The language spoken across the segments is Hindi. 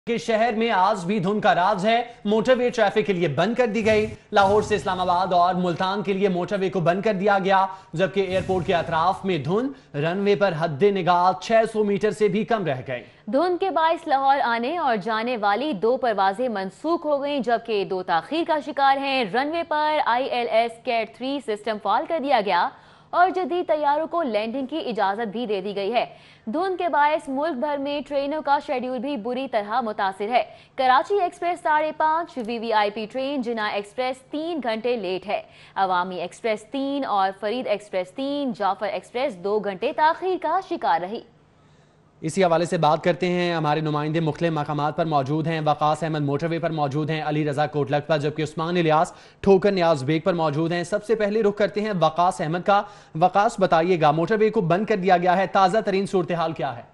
के शहर में आज भी धुंध का राज है। मोटरवे ट्रैफिक के लिए बंद कर दी गई। लाहौर से इस्लामाबाद और मुल्तान के लिए मोटरवे को बंद कर दिया गया, जबकि एयरपोर्ट के अतराफ में धुंध रनवे पर हद्दे निगाह 600 मीटर से भी कम रह गई। धुंध के बायस लाहौर आने और जाने वाली 2 परवाजें मनसूख हो गईं, जबकि 2 ताखीर का शिकार हैं। रनवे पर ILS कैट 3 सिस्टम फाल कर दिया गया और जदीद तैयारों को लैंडिंग की इजाजत भी दे दी गई है। धुंध के बायस मुल्क भर में ट्रेनों का शेड्यूल भी बुरी तरह मुतासिर है। Karachi express 5:30, VVIP train Jinnah express 3 घंटे लेट है। अवामी एक्सप्रेस 3 और फरीद एक्सप्रेस 3, जाफर एक्सप्रेस 2 घंटे ताखीर का शिकार रही। इसी हवाले से बात करते हैं, हमारे नुमाइंदे मुख्तलिफ मकामात पर मौजूद हैं। वकास अहमद मोटरवे पर मौजूद हैं, अली रजा कोटलक पर, जबकि उस्मान इलियास ठोकर न्याज बेग पर मौजूद हैं। सबसे पहले रुख करते हैं वकास अहमद का। वकास, बताइएगा, मोटरवे को बंद कर दिया गया है, ताज़ा तरीन सूरत हाल क्या है?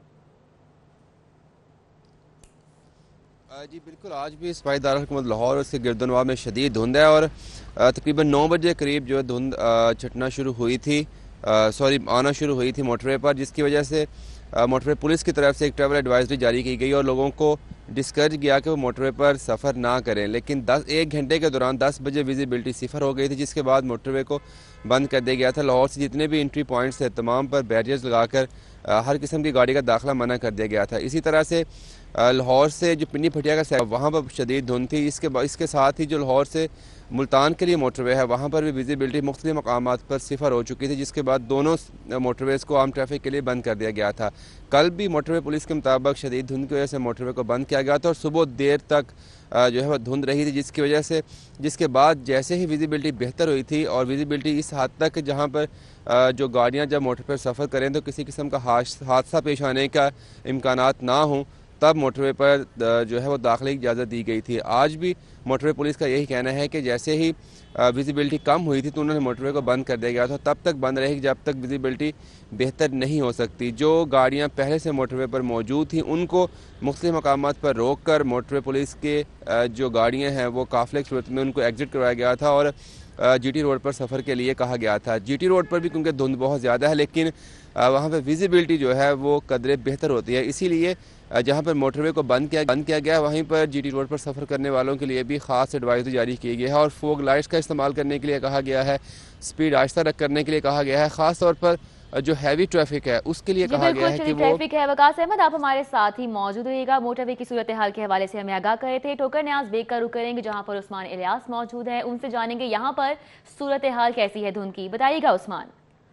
जी बिल्कुल, आज भी सिपाही दारुल हुकूमत लाहौर और उसके गिरदनवा में शदीद धुंध है और तकरीबन 9 बजे करीब जो है धुंध छटना शुरू हुई थी, आना शुरू हुई थी मोटरवे पर, जिसकी वजह से मोटरवे पुलिस की तरफ से एक ट्रैवल एडवाइजरी जारी की गई और लोगों को डिस्करेज किया कि वो मोटरवे पर सफ़र ना करें। लेकिन 1 घंटे के दौरान 10 बजे विजिबिलिटी 0 हो गई थी, जिसके बाद मोटरवे को बंद कर दिया गया था। लाहौर से जितने भी एंट्री पॉइंट्स थे तमाम पर बैरियर्स लगाकर हर किस्म की गाड़ी का दाखिला मना कर दिया गया था। इसी तरह से लाहौर से जो पिंडी भटिया का वहाँ पर शदीद धुंध थी। इसके साथ ही जो लाहौर से मुल्तान के लिए मोटरवे है वहाँ पर भी विजिबिलिटी मुख्तलिफ मकामात पर 0 हो चुकी थी, जिसके बाद दोनों मोटरवेज़ को आम ट्रैफिक के लिए बंद कर दिया गया था। कल भी मोटरवे पुलिस के मुताबिक शदीद धुंध की वजह से मोटरवे को बंद किया गया था और सुबह देर तक जो है वह धुंध रही थी, जिसके बाद जैसे ही विजिबिलिटी बेहतर हुई थी और विजिबिलिटी इस हद तक जहाँ पर जो गाड़ियाँ जब मोटर पर सफ़र करें तो किसी किस्म का हादसा पेश आने का इम्कानात ना हों, तब मोटरवे पर जो है वो दाखिले की इजाज़त दी गई थी। आज भी मोटरवे पुलिस का यही कहना है कि जैसे ही विजिबिलिटी कम हुई थी तो उन्होंने मोटरवे को बंद कर दिया गया था। तब तक बंद रहेगी जब तक विजिबिलिटी बेहतर नहीं हो सकती। जो गाड़ियां पहले से मोटरवे पर मौजूद थी उनको मुख्तलिफ मकामात पर रोक कर मोटरवे पुलिस के जो गाड़ियाँ हैं वो काफ़िले की सूरत में उनको एग्जिट करवाया गया था और GT रोड पर सफ़र के लिए कहा गया था। GT रोड पर भी क्योंकि धुंध बहुत ज़्यादा है, लेकिन वहाँ पर विजिबिलिटी जो है वो कदरे बेहतर होती है, इसीलिए जहाँ पर मोटरवे को बंद किया गया वहीं पर GT रोड पर सफ़र करने वालों के लिए भी ख़ास एडवाइजरी जारी की गई है और फोग लाइट्स का इस्तेमाल करने के लिए कहा गया है, स्पीड आहिस्ता करने के लिए कहा गया है। ख़ास तौर पर जो हैवी ट्रैफिक है उसके लिए कहा गया है कि वो ट्रैफिक है। वकास अहमद, आप हमारे साथ ही मौजूद रहिएगा। मोटरवे की सूरत हाल के हवाले से हमें आगाह करे थे। ठोकर न्याज बेग का रुख करेंगे जहां पर उस्मान इलियास मौजूद है, उनसे जानेंगे यहाँ पर सूरत हाल कैसी है धुंध की। बताइएगा उस्मान।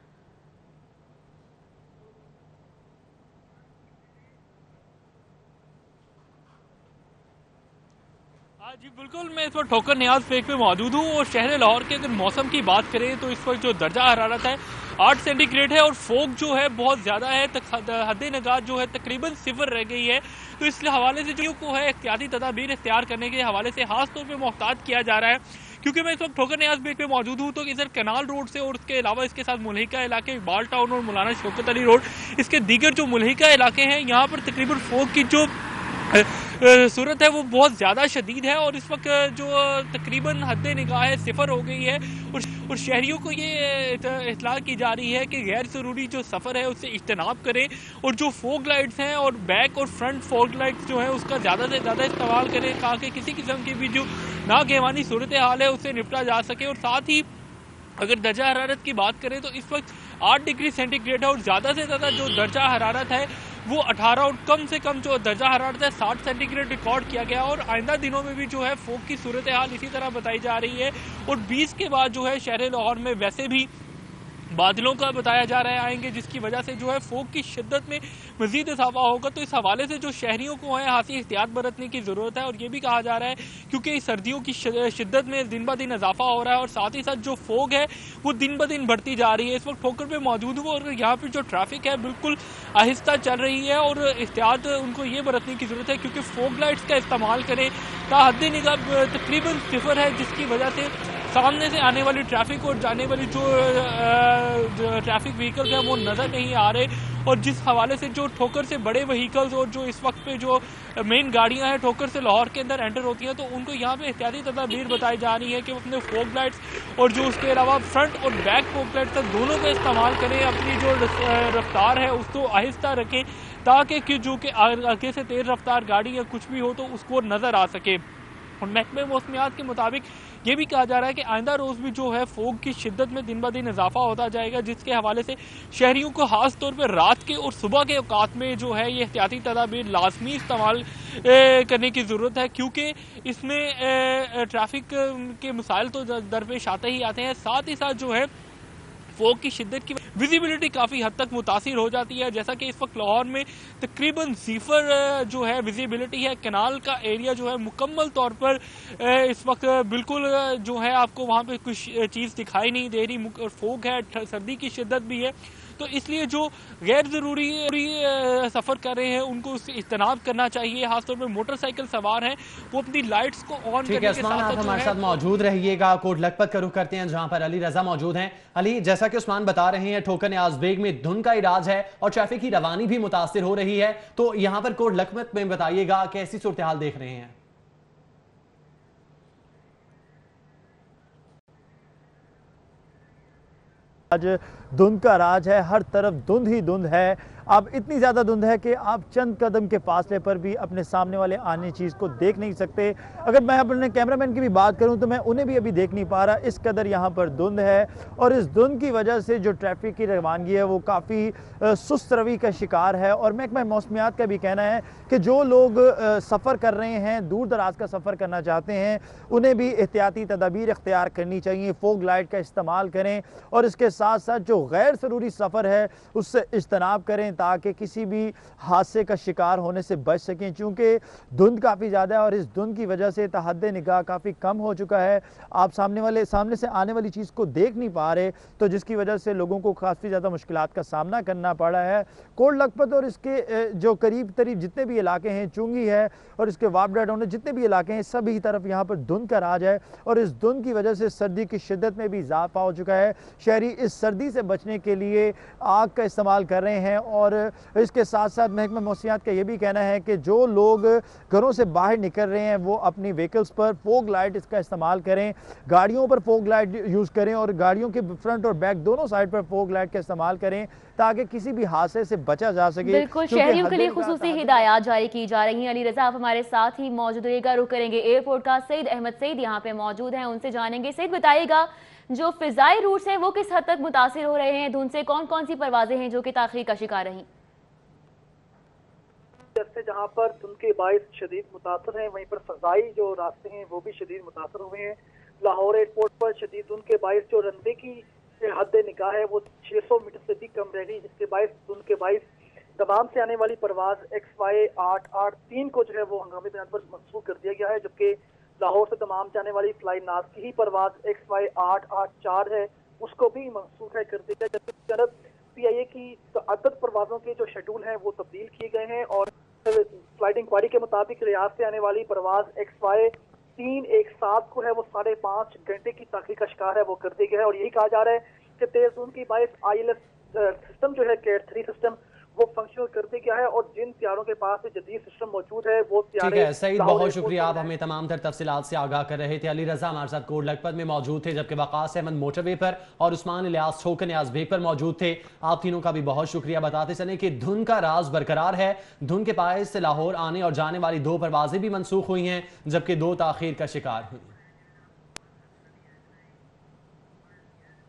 जी बिल्कुल, मैं इस वक्त ठोकर न्याज बेग पे मौजूद हूँ और शहर लाहौर के अगर मौसम की बात करें तो इस वक्त जो दर्जा हरारत है 8 सेंटीग्रेड है और फोग जो है बहुत ज़्यादा है। हद्दे निगाह जो है तकरीबन 0 रह गई है। तो इस हवाले से जो को है एहतियाती तदाबीर इख्तियार करने के हवाले से खास तौर पर मोहतात किया जा रहा है, क्योंकि मैं इस वक्त ठोकर न्याज बेग पे मौजूद हूँ। तो इधर कनाल रोड से और उसके अलावा इसके साथ मुल्हिका इलाके, बाल टाउन और मौलाना शौकत अली रोड, इसके दीगर जो मुल्हिका इलाके हैं यहाँ पर तकरीबन फोग की जो सूरत है वो बहुत ज़्यादा शदीद है और इस वक्त जो तकरीबन हद्दे निगाह है 0 हो गई है और शहरियों को ये इत्तला की जा रही है कि गैर ज़रूरी जो सफ़र है उससे इज्तनाब करें और जो फोग लाइट्स हैं और बैक और फ्रंट फोग लाइट्स जो है उसका ज़्यादा से ज़्यादा इस्तेमाल करें ताकि किसी किस्म की भी जो नागहमानी सूरत हाल है उससे निपटा जा सके। और साथ ही अगर दर्जा हरारत की बात करें तो इस वक्त 8 डिग्री सेंटीग्रेड है और ज़्यादा से ज़्यादा जो दर्जा हरारत है वो 18 और कम से कम जो दर्जा हरारत है 60 सेंटीग्रेड रिकॉर्ड किया गया और आइंदा दिनों में भी जो है फोग की सूरत हाल इसी तरह बताई जा रही है। और 20 के बाद जो है शहर लाहौर में वैसे भी बादलों का बताया जा रहा है आएंगे, जिसकी वजह से जो है फोग की शिद्दत में मजीद इजाफा होगा। तो इस हवाले से जो शहरियों को है खासी एहतियात बरतने की ज़रूरत है और ये भी कहा जा रहा है क्योंकि सर्दियों की शिद्दत में दिन ब दिन इजाफा हो रहा है और साथ ही साथ जो फोग है वो दिन ब दिन बढ़ती जा रही है। इस वक्त ठोकर पे मौजूद हूँ और यहाँ पर जो ट्रैफिक है बिल्कुल आहिस्ता चल रही है और एहतियात उनको ये बरतने की ज़रूरत है क्योंकि फोग लाइट्स का इस्तेमाल करें हद्दे निगाह तकरीबन 0 है, जिसकी वजह से सामने से आने वाली ट्रैफिक और जाने वाली जो ट्रैफिक व्हीकल्स हैं वो नज़र नहीं आ रहे और जिस हवाले से जो ठोकर से बड़े व्हीकल्स और जो इस वक्त पे जो मेन गाड़ियां हैं ठोकर से लाहौर के अंदर एंटर होती हैं तो उनको यहाँ पे एहतियाती तदाबीर बताई जा रही है कि वो अपने फोग लाइट्स और जो उसके अलावा फ्रंट और बैक फोग लाइट्स दोनों का इस्तेमाल करें, अपनी जो रफ्तार है उसको आहिस्ता रखें ताकि कि जो कि आगे से तेज रफ्तार गाड़ी या कुछ भी हो तो उसको नज़र आ सके। और महकमे मौसमियात के मुताबिक ये भी कहा जा रहा है कि आइंदा रोज़ भी जो है फोग की शिद्दत में दिन ब दिन इजाफा होता जाएगा, जिसके हवाले से शहरियों को खास तौर पर रात के और सुबह के औकात में जो है ये एहतियाती तदाबीर लाजमी इस्तेमाल करने की ज़रूरत है, क्योंकि इसमें ट्रैफिक के मसाइल तो दरपेश आते ही आते हैं। साथ ही साथ जो है फोग की शिद्दत की विजिबिलिटी काफ़ी हद तक मुतासिर हो जाती है। जैसा कि इस वक्त लाहौर में तकरीबन 0 जो है विजिबिलिटी है। कनाल का एरिया जो है मुकम्मल तौर पर इस वक्त बिल्कुल जो है आपको वहाँ पे कुछ चीज़ दिखाई नहीं दे रही। फोग है, सर्दी की शिद्दत भी है, तो इसलिए जो गैर ज़रूरी सफ़र कर रहे हैं उनको उससे इज्तनाब करना चाहिए। खासतौर पर मोटरसाइकिल सवार हैं वो अपनी लाइट्स को ऑन करने के साथ आप हमारे साथ मौजूद रहिएगा। कोट लखपत का रुख करते हैं जहां पर अली रजा मौजूद हैं। अली, जैसा कि उस्मान बता रहे हैं, ठोकर न्याज बेग में धुंध का इराज है और ट्रैफिक की रवानी भी मुतासिर हो रही है, तो यहाँ पर कोट लखपत में बताइएगा कैसी सूरत हाल देख रहे हैं? आज धुंध का राज है, हर तरफ धुंध ही धुंध है। अब इतनी ज़्यादा धुंध है कि आप चंद कदम के फासले पर भी अपने सामने वाले आने चीज़ को देख नहीं सकते। अगर मैं अपने कैमरामैन की भी बात करूं तो मैं उन्हें भी अभी देख नहीं पा रहा, इस कदर यहाँ पर धुंध है। और इस धुंध की वजह से जो ट्रैफिक की रवानगी है वो काफ़ी सुस्त रवि का शिकार है। और महकमा मौसमियात का भी कहना है कि जो लोग सफ़र कर रहे हैं, दूर दराज का सफ़र करना चाहते हैं, उन्हें भी एहतियाती तदाबीर इख्तियार करनी चाहिए। फोग लाइट का इस्तेमाल करें और इसके साथ साथ जो गैर ज़रूरी सफ़र है उससे इज्तनाब करें ताकि किसी भी हादसे का शिकार होने से बच सकें, क्योंकि धुंध काफ़ी ज़्यादा है और इस धुंध की वजह से तहद्दे निगाह काफ़ी कम हो चुका है। आप सामने से आने वाली चीज़ को देख नहीं पा रहे, तो जिसकी वजह से लोगों को काफ़ी ज़्यादा मुश्किलात का सामना करना पड़ा है। कोट लखपत और इसके जो करीब जितने भी इलाके हैं, चुंगी है और इसके वापडाडों जितने भी इलाके हैं, सभी तरफ यहाँ पर धुंध का राज है। और इस धुंध की वजह से सर्दी की शिद्दत में भी इजाफा हो चुका है। शहरी इस सर्दी से बचने के लिए आग का इस्तेमाल कर रहे हैं। और इसके साथ साथ महकमा मौसमियात का ये भी कहना है कि जो लोग घरों से बाहर निकल रहे हैं वो अपनी व्हीकल्स पर फोग लाइट इसका इस्तेमाल करें, गाड़ियों पर फोग लाइट यूज़ करें और गाड़ियों के फ्रंट और बैक दोनों साइड पर फोग लाइट का इस्तेमाल करें ताकि किसी भी हादसे से बचा जा सके। बिल्कुल, शहरियों के लिए खुसूसी हिदायत जारी की जा रही हैं। अली रजा, आप हमारे साथ ही मौजूद रहेगा। रुक करेंगे एयरपोर्ट का। सईद अहमद सईद यहाँ पे मौजूद हैं, उनसे जानेंगे। सईद, बताइएगा जो फिजाई रूट्स हैं वो किस हद तक मुतासिर हो रहे हैं धुंध से? कौन कौन सी परवाजें हैं जो कि ताखीर का शिकार रही? जैसे जहाँ पर धुंध के बाइस शदीद मुतासर हैं, वहीं पर फजाई जो रास्ते हैं वो भी शदीद मुतासर हुए हैं। लाहौर एयरपोर्ट पर शदीद धुंध के बाइस जो रनवे की हद निगाह है वो 600 मीटर से भी कम रह गई, जिसके बाइस धुंध के बाइस दमाम से आने वाली परवाज XY 883 को जो है वो हंगामी बिना पर मनसूख कर दिया गया है, जबकि लाहौर से दमाम जाने वाली फ्लाई नाज की ही परवाज XY 884 है उसको भी मनसूख कर दिया गया। जबकि तरफ PIA की अदद परवाजों के जो शेड्यूल हैं वो तब्दील किए गए हैं और फ्लाइट इंक्वायरी के मुताबिक रियाद से आने वाली परवाज XY 317 को है वो 5.5 घंटे की ताखीर का शिकार है वो कर दिया गया है। और यही कहा जा रहा है कि तेज धुंध की बाइस ILS सिस्टम जो है कैट 3 सिस्टम वो फंक्शनल कर दिया गया है और जिन त्यारों के पास जदीद सिस्टम मौजूद है वो ठीक है। सईद, बहुत शुक्रिया, आप हमें तमाम तर तफसीलात से आगाह कर रहे थे। अली रजा हमारे साथ कोट लखपत में मौजूद थे, जबकि वकास अहमद मोटरवे पर और उस्मान इलियास ठोकर न्याज बेग पर मौजूद थे। आप तीनों का भी बहुत शुक्रिया। बताते चले कि धुंध का राज बरकरार है। धुंध के बायस से लाहौर आने और जाने वाली 2 परवाजें भी मनसूख हुई हैं, जबकि 2 ताखीर का शिकार हुई।